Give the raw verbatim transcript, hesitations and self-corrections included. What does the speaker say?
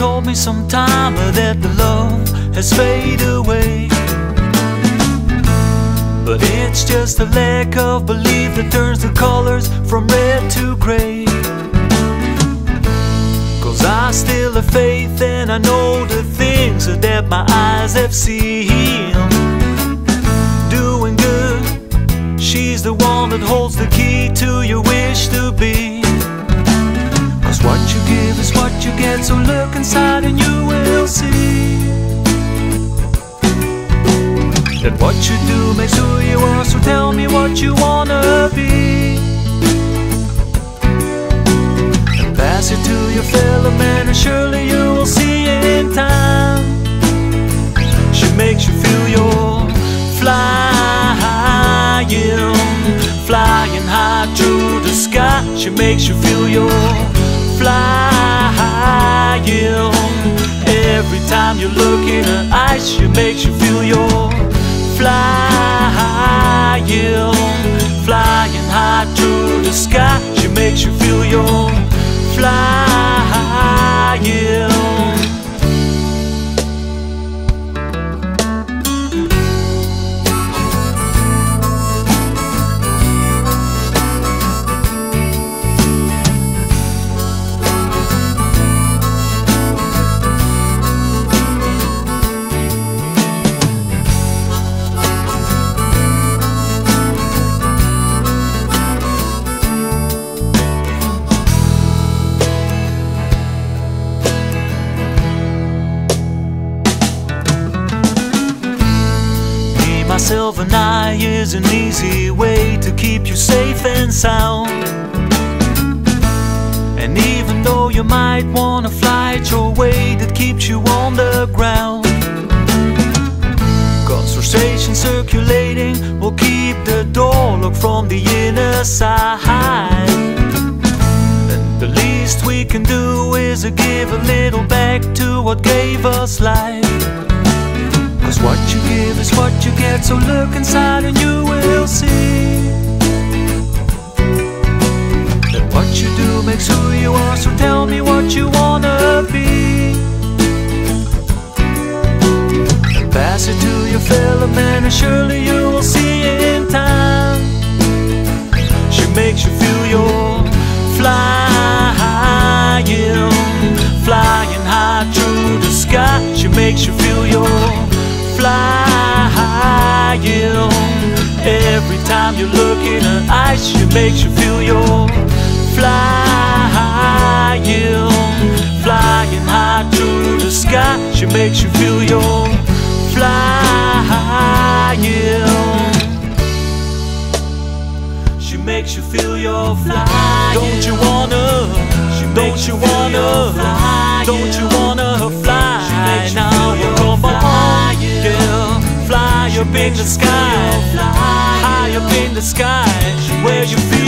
told me sometime that the love has faded away, but it's just a lack of belief that turns the colors from red to gray. Cause I still have faith and I know the things that my eyes have seen. Doing good, she's the one that holds the key to your wish to be. Cause what you give is what you get, so look inside and you will see that what you do makes who you are. So tell me what you wanna be, and pass it to your fellow man, and surely you will see in time. She makes you feel you're flying, flying high through the sky. She makes you feel you're flying. Every time you look in her eyes, she makes you feel you're flying, flying high through the sky. She makes you feel you're flying. Myself and I is an easy way to keep you safe and sound. And even though you might wanna fly it your way, that keeps you on the ground. Conversation circulating will keep the door locked from the inner side. And the least we can do is give a little back to what gave us life. Cause what you give is what you get, so look inside and you will see that what you do makes who you are. So tell me what you wanna be, and pass it to your fellow man, and surely you will see in time. She makes you feel you're flying, flying high through the sky. She makes you feel you're flying. Every time you look in her eyes, she makes you feel you're flying, flying high through the sky. She makes you feel you're flying. She makes you feel you're flying. Don't you wanna, don't you wanna, don't you wanna fly? Now you come on, yeah, fly up in the sky, high up in the sky, where you feel